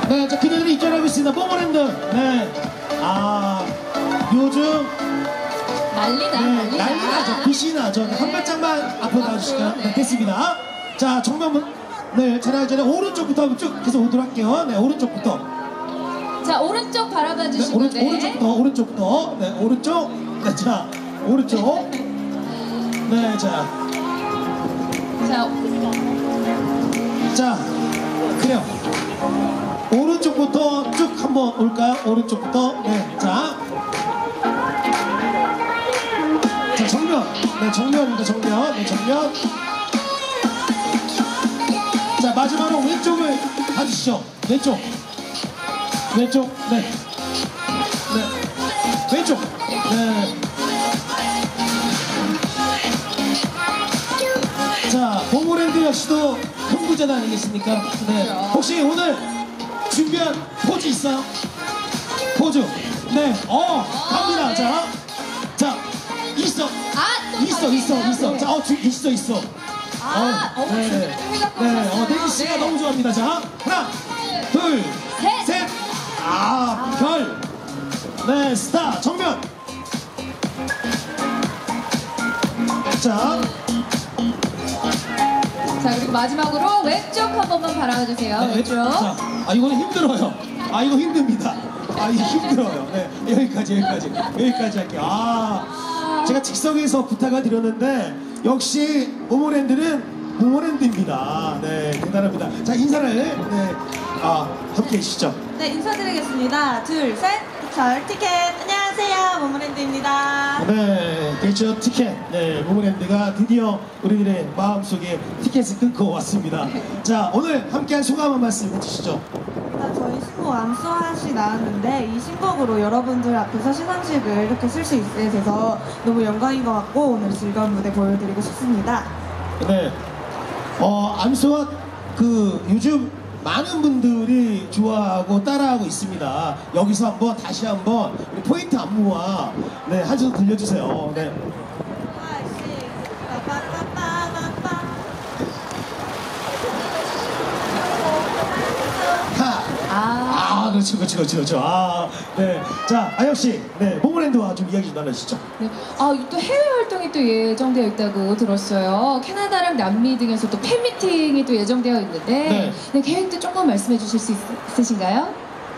네, 자, 그녀들이 입장하고 있습니다. 모모랜드. 네. 아, 요즘. 난리다, 네, 난리나죠. 빛이 나죠. 네. 한 발짝만 앞으로 나와주실까요? 네, 됐습니다. 자, 정면, 네, 촬영하기 전에 오른쪽부터 쭉 계속 오도록 할게요. 네, 오른쪽부터. 자, 오른쪽 바라봐 주시고. 네, 오른쪽부터. 네, 오른쪽. 네, 자, 오른쪽. 네, 자. 자, 그래요. 오른쪽부터 쭉 한번 올까요? 오른쪽부터. 네, 자. 자, 정면. 네, 정면입니다, 정면. 네, 정면. 자, 마지막으로 왼쪽을 봐주시죠. 왼쪽. 왼쪽. 네. 네. 왼쪽. 네. 자, 모모랜드 역시도 흥부자단 아니겠습니까? 네. 혹시 오늘 준비한 포즈 있어요? 포즈. 네. 갑니다. 자. 자, 있어. 있어. 자, 있어. 네. 네. 대기 씨가 너무 좋아합니다. 자, 하나, 둘, 셋. 별. 네, 스타. 정면. 자. 자, 그리고 마지막으로 왼쪽 한 번만 바라봐 주세요. 네, 왼쪽. 자, 이거는 힘들어요. 이거 힘듭니다. 이거 힘들어요. 네, 여기까지 할게요. 제가 즉석에서 부탁을 드렸는데 역시 모모랜드는 모모랜드입니다. 네, 대단합니다. 자, 인사를 네, 함께 해주시죠. 네, 인사드리겠습니다. 둘, 셋. 절 티켓. 안녕하세요. 모모랜드입니다. 네, 게이처 티켓. 네, 모모랜드가 드디어 우리들의 마음속에 티켓을 끊고 왔습니다. 자, 오늘 함께한 소감 한 말씀 해주시죠. 저희 신곡 암소하시 나왔는데 이 신곡으로 여러분들 앞에서 시상식을 이렇게 쓸 수 있게 돼서 너무 영광인 것 같고 오늘 즐거운 무대 보여드리고 싶습니다. 네, 암소와 요즘 많은 분들이 좋아하고 따라하고 있습니다. 여기서 다시 한번 우리 포인트 안무와 네, 한 소절 들려주세요. 네. 그렇죠. 네. 자, 아영 씨, 네, 모모랜드와 좀 이야기 좀 나누시죠. 네. 또 해외 활동이 또 예정되어 있다고 들었어요. 캐나다랑 남미 등에서 또 팬미팅이 또 예정되어 있는데, 네, 계획도 조금 말씀해 주실 수 있으신가요?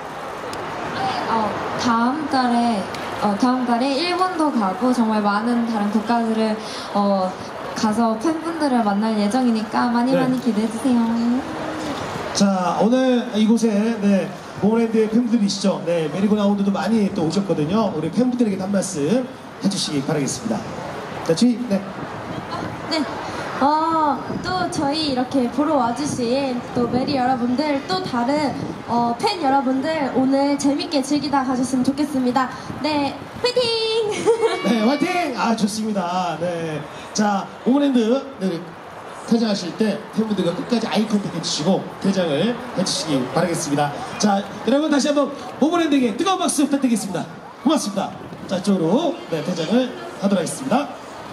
다음 달에 일본도 가고 정말 많은 다른 국가들을 가서 팬분들을 만날 예정이니까 많이 기대해 주세요. 자, 오늘 이곳에 네, 모모랜드의 팬분들이시죠. 네, 메리고라운드도 많이 또 오셨거든요. 우리 팬분들에게 한 말씀 해주시기 바라겠습니다. 자, 주희, 네. 네. 또 저희 이렇게 보러 와주신 또 메리 여러분들, 또 다른 팬 여러분들 오늘 재밌게 즐기다 가셨으면 좋겠습니다. 네, 화이팅! 네, 화이팅! 좋습니다. 네. 자, 모모랜드 네, 퇴장하실 때 팬분들과 끝까지 아이 컨택 해주시고 퇴장을 해주시기 바라겠습니다. 자, 여러분 다시 한번 모모랜드에게 뜨거운 박수 부탁드리겠습니다. 고맙습니다. 자, 이쪽으로 네, 퇴장을 하도록 하겠습니다.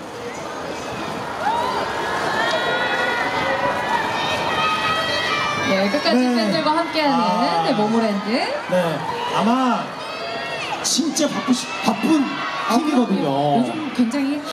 네, 끝까지 팬들과 함께하는 네, 모모랜드. 네, 아마 진짜 바쁜 팀이거든요. 요즘 굉장히